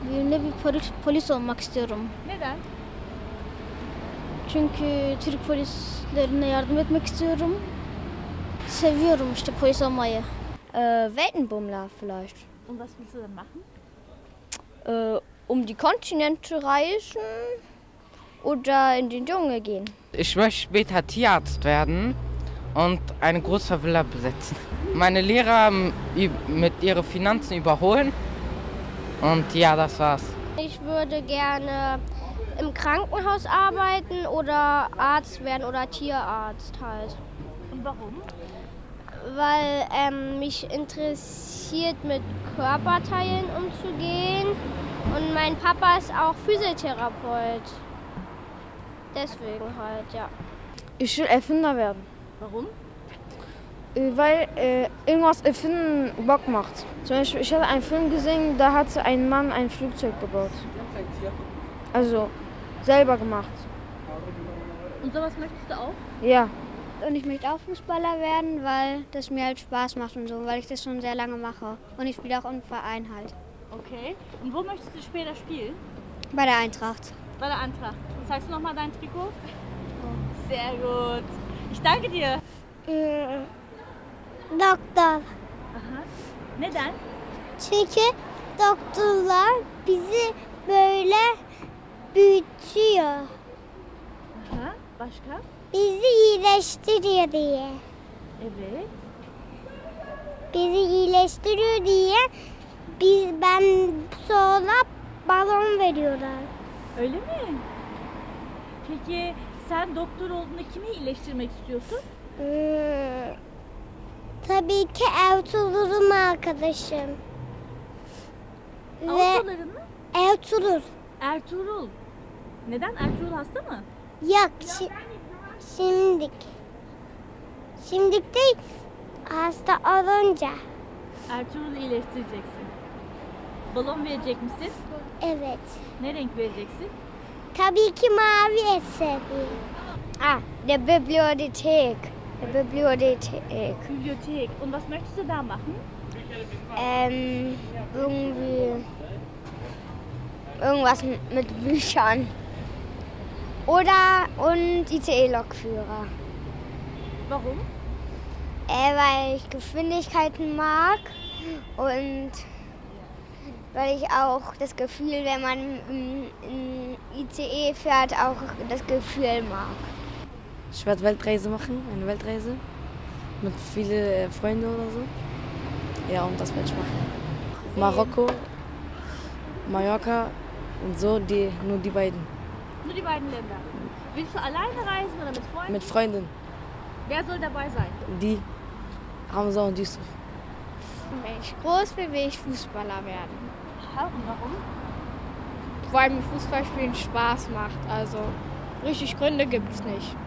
Birine bir polis olmak istiyorum. Neden? Çünkü Türk polislerine yardım etmek istiyorum. Seviyorum işte polis olmayı. Weltenbummler vielleicht. Und was willst du dann machen? Die Kontinente reisen oder in den Dschungel gehen. Ich möchte später Tierarzt werden und eine große Villa besitzen. Meine Lehrer mit ihren Finanzen überholen und ja, das war's. Ich würde gerne im Krankenhaus arbeiten oder Arzt werden oder Tierarzt halt. Und warum? Weil mich interessiert, mit Körperteilen umzugehen. Und mein Papa ist auch Physiotherapeut. Deswegen halt, ja. Ich will Erfinder werden. Warum? Weil irgendwas erfinden Bock macht. Zum Beispiel, ich habe einen Film gesehen, da hat ein Mann ein Flugzeug gebaut. Also selber gemacht. Und sowas möchtest du auch? Ja. Und ich möchte auch Fußballer werden, weil das mir halt Spaß macht und so, weil ich das schon sehr lange mache. Und ich spiele auch im Verein halt. Okay. Und wo möchtest du später spielen? Bei der Eintracht. Bei der Eintracht. Zeigst du nochmal dein Trikot? Sehr gut. Ich danke dir. Doktor. Aha. Neden? Çünkü doktorlar bizi böyle büyütüyor. Aha. Başka? Bizi iyileştiriyor diye. Evet. Bizi iyileştiriyor diye ben sonra balon veriyorlar. Öyle mi? Peki sen doktor olduğunda kimi iyileştirmek istiyorsun? Tabii ki Ertuğrul'un arkadaşım. Avrupalıların mı? Ertuğrul. Ertuğrul. Neden? Ertuğrul hasta mı? Yok şimdilik değil hasta olunca. Ertuğrul'u iyileştireceksin. Balon verecek misin? Evet. Ne renk vereceksin? Tabii ki mavi eseri. Der Bibliothek. Der Bibliothek. Bibliothek. Und was möchtest du da machen? Irgendwie irgendwas mit Büchern. Und ICE-Lokführer. Warum? Weil ich Geschwindigkeiten mag und weil ich auch das Gefühl, wenn man in ICE fährt, auch das Gefühl mag. Ich werde Weltreise machen, eine Weltreise mit vielen Freunden oder so. Ja, und das werde ich machen. Marokko, Mallorca und so, nur die beiden. Nur die beiden Länder. Willst du alleine reisen oder mit Freunden? Mit Freunden. Wer soll dabei sein? Die, Hamza und Yusuf. Wenn ich groß bin, will ich Fußballer werden. Und warum? Weil mir Fußballspielen Spaß macht. Also richtig Gründe gibt es nicht.